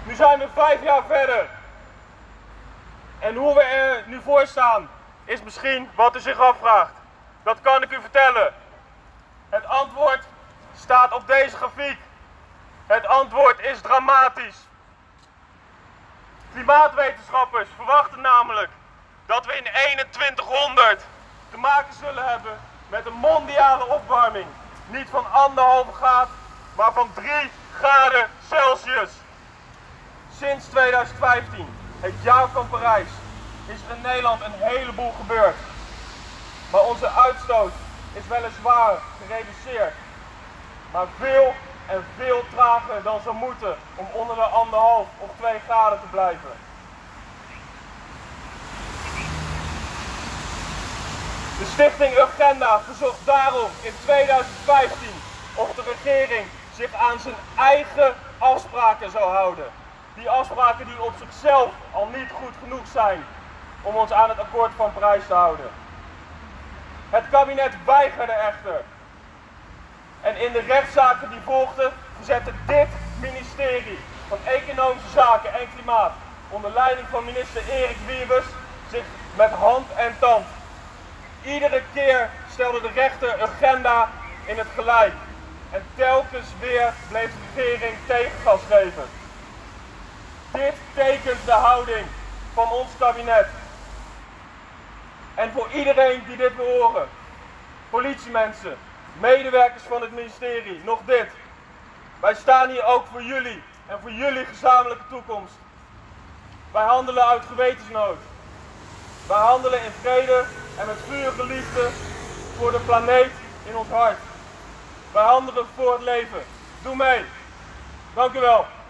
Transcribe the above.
Nu zijn we 5 jaar verder. En hoe we er nu voor staan, is misschien wat u zich afvraagt. Dat kan ik u vertellen. Het antwoord staat op deze grafiek. Het antwoord is dramatisch. Klimaatwetenschappers verwachten namelijk dat we in 2100 te maken zullen hebben met een mondiale opwarming. Niet van 1,5 graad, maar van 3 graden Celsius. Sinds 2015, het jaar van Parijs, is er in Nederland een heleboel gebeurd. Maar onze uitstoot is weliswaar gereduceerd, maar veel en veel trager dan zou moeten om onder de 1,5 of 2 graden te blijven. De stichting Urgenda verzocht daarom in 2015 of de regering zich aan zijn eigen afspraken zou houden. Die afspraken die op zichzelf al niet goed genoeg zijn om ons aan het akkoord van Parijs te houden. Het kabinet weigerde echter. En in de rechtszaken die volgden verzette dit ministerie van Economische Zaken en Klimaat onder leiding van minister Erik Wiebes zich met hand en tand. Iedere keer stelde de rechter Urgenda in het gelijk. En telkens weer bleef de regering tegengas geven. Dit tekent de houding van ons kabinet. En voor iedereen die dit wil horen, politiemensen, medewerkers van het ministerie, nog dit. Wij staan hier ook voor jullie en voor jullie gezamenlijke toekomst. Wij handelen uit gewetensnood. Wij handelen in vrede en met vurige liefde voor de planeet in ons hart. Wij handelen voor het leven. Doe mee. Dank u wel.